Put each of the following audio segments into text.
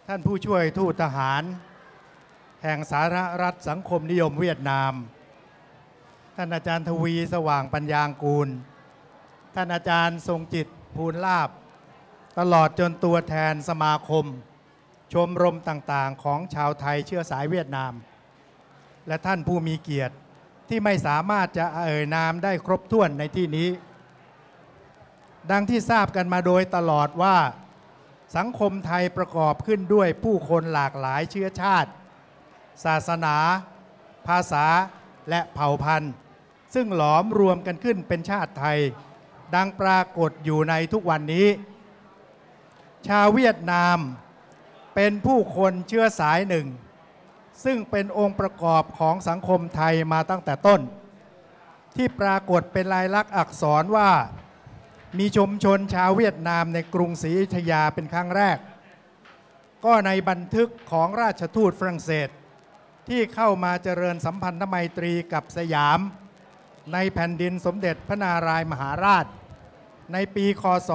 ท่านผู้ช่วยทูตทหารแห่งสาธารณรัฐสังคมนิยมเวียดนามท่านอาจารย์ทวีสว่างปัญญางกูลท่านอาจารย์ทรงจิตภูลลาภตลอดจนตัวแทนสมาคมชมรมต่างๆของชาวไทยเชื้อสายเวียดนามและท่านผู้มีเกียรติที่ไม่สามารถจะเอ่ยนามได้ครบถ้วนในที่นี้ดังที่ทราบกันมาโดยตลอดว่าสังคมไทยประกอบขึ้นด้วยผู้คนหลากหลายเชื้อชาติศาสนาภาษาและเผ่าพันธุ์ซึ่งหลอมรวมกันขึ้นเป็นชาติไทยดังปรากฏอยู่ในทุกวันนี้ชาวเวียดนามเป็นผู้คนเชื้อสายหนึ่งซึ่งเป็นองค์ประกอบของสังคมไทยมาตั้งแต่ต้นที่ปรากฏเป็นลายลักษณ์อักษรว่ามีชุมชนชาวเวียดนามในกรุงศรีอยุธยาเป็นครั้งแรกก็ในบันทึกของราชทูตฝรั่งเศสที่เข้ามาเจริญสัมพันธไมตรีกับสยามในแผ่นดินสมเด็จพระนารายมหาราชในปีค.ศ.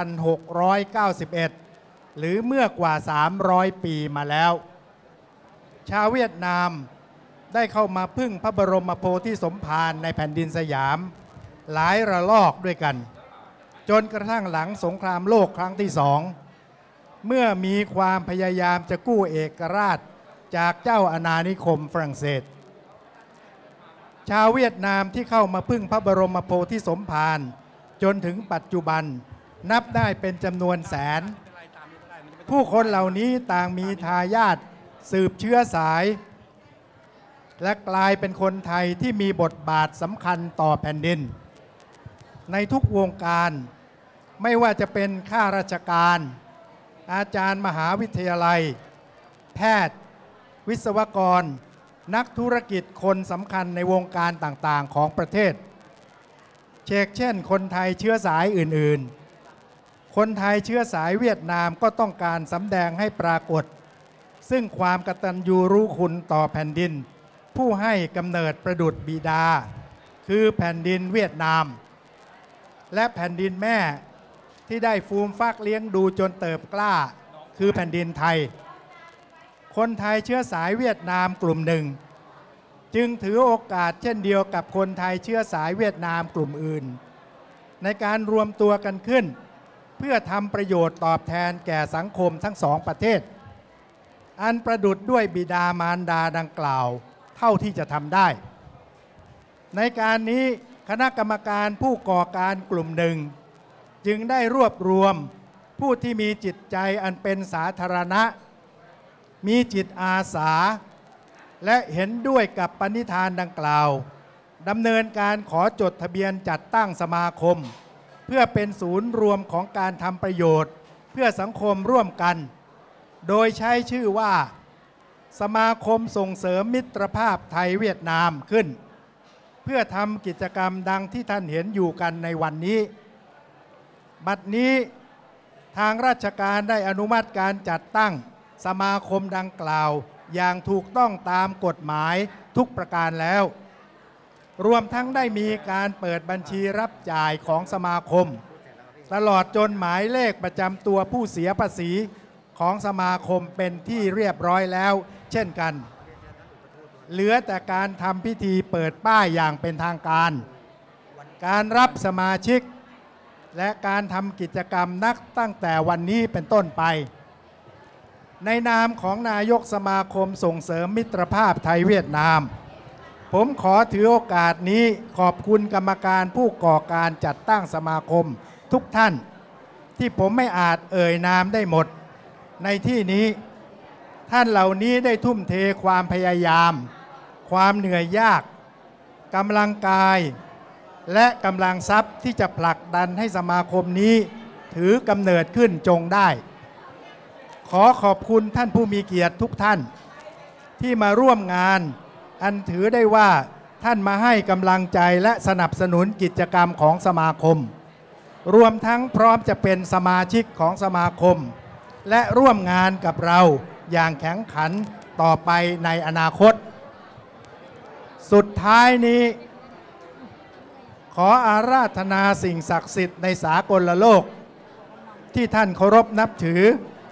1691หรือเมื่อกว่า300 ปีมาแล้วชาวเวียดนามได้เข้ามาพึ่งพระบรมโพธิสมภารในแผ่นดินสยามหลายระลอกด้วยกันจนกระทั่งหลังสงครามโลกครั้งที่2เมื่อมีความพยายามจะกู้เอกราชจากเจ้าอาณานิคมฝรั่งเศสชาวเวียดนามที่เข้ามาพึ่งพระบรมโพธิสมภารจนถึงปัจจุบันนับได้เป็นจำนวนแสนผู้คนเหล่านี้ต่างมีทายาทสืบเชื้อสายและกลายเป็นคนไทยที่มีบทบาทสำคัญต่อแผ่นดินในทุกวงการไม่ว่าจะเป็นข้าราชการอาจารย์มหาวิทยาลัยแพทย์วิศวกรนักธุรกิจคนสำคัญในวงการต่างๆของประเทศเช่นคนไทยเชื้อสายอื่นๆคนไทยเชื้อสายเวียดนามก็ต้องการสำแดงให้ปรากฏซึ่งความกตัญญูรู้คุณต่อแผ่นดินผู้ให้กำเนิดประดุจบิดาคือแผ่นดินเวียดนามและแผ่นดินแม่ที่ได้ฟูมฟักเลี้ยงดูจนเติบกล้าคือแผ่นดินไทยคนไทยเชื้อสายเวียดนามกลุ่มหนึ่งจึงถือโอกาสเช่นเดียวกับคนไทยเชื้อสายเวียดนามกลุ่มอื่นในการรวมตัวกันขึ้นเพื่อทำประโยชน์ตอบแทนแก่สังคมทั้งสองประเทศอันประดุจด้วยบิดามารดาดังกล่าวเท่าที่จะทำได้ในการนี้คณะกรรมการผู้ก่อการกลุ่มหนึ่งจึงได้รวบรวมผู้ที่มีจิตใจอันเป็นสาธารณะมีจิตอาสาและเห็นด้วยกับปณิธานดังกล่าวดำเนินการขอจดทะเบียนจัดตั้งสมาคมเพื่อเป็นศูนย์รวมของการทำประโยชน์เพื่อสังคมร่วมกันโดยใช้ชื่อว่าสมาคมส่งเสริมมิตรภาพไทยเวียดนามขึ้นเพื่อทำกิจกรรมดังที่ท่านเห็นอยู่กันในวันนี้บัดนี้ทางราชการได้อนุมัติการจัดตั้งสมาคมดังกล่าวอย่างถูกต้องตามกฎหมายทุกประการแล้วรวมทั้งได้มีการเปิดบัญชีรับจ่ายของสมาคมตลอดจนหมายเลขประจำตัวผู้เสียภาษีของสมาคมเป็นที่เรียบร้อยแล้วเช่นกันเหลือแต่การทำพิธีเปิดป้ายอย่างเป็นทางการการรับสมาชิกและการทำกิจกรรมนับตั้งแต่วันนี้เป็นต้นไปในนามของนายกสมาคมส่งเสริมมิตรภาพไทยเวียดนามผมขอถือโอกาสนี้ขอบคุณกรรมการผู้ก่อการจัดตั้งสมาคมทุกท่านที่ผมไม่อาจเอ่ยนามได้หมดในที่นี้ท่านเหล่านี้ได้ทุ่มเทความพยายามความเหนื่อยยากกำลังกายและกำลังทรัพย์ที่จะผลักดันให้สมาคมนี้ถือกำเนิดขึ้นจงได้ขอขอบคุณท่านผู้มีเกียรติทุกท่านที่มาร่วมงานอันถือได้ว่าท่านมาให้กำลังใจและสนับสนุนกิจกรรมของสมาคมรวมทั้งพร้อมจะเป็นสมาชิกของสมาคมและร่วมงานกับเราอย่างแข็งขันต่อไปในอนาคตสุดท้ายนี้ขออาราธนาสิ่งศักดิ์สิทธิ์ในสากลโลกที่ท่านเคารพนับถือ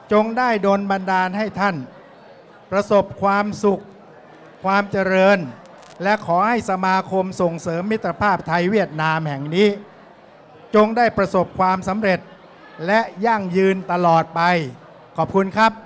จงได้ดลบันดาลให้ท่านประสบความสุขความเจริญและขอให้สมาคมส่งเสริมมิตรภาพไทยเวียดนามแห่งนี้จงได้ประสบความสำเร็จและยั่งยืนตลอดไปขอบคุณครับ